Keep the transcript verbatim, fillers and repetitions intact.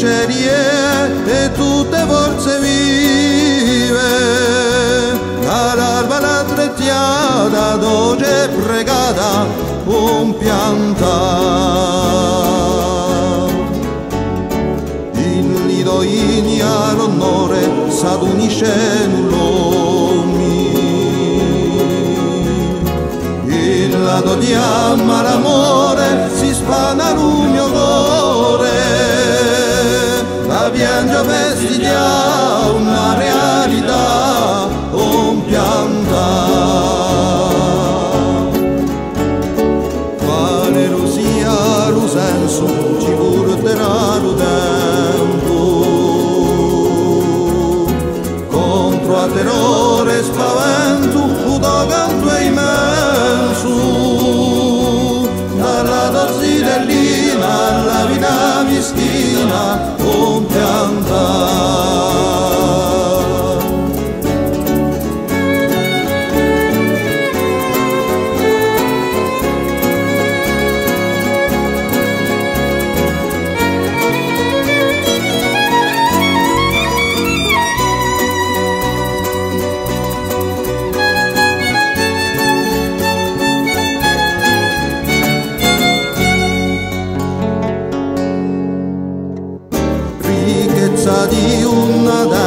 macerie e tutte forze vive, l'alba la trecciata dolce pregata un pianta, il nido igna l'onore s'adunisce null'omi, il lato di amma l'amore si spana il mio cuore, la piangia vestigia una realtà un pianta, quale lo sia lo senso ci porterà lo tempo, contro a terrore e spavento un canto è immenso, dalla dozzidellina alla vita mischina un pianta. Di una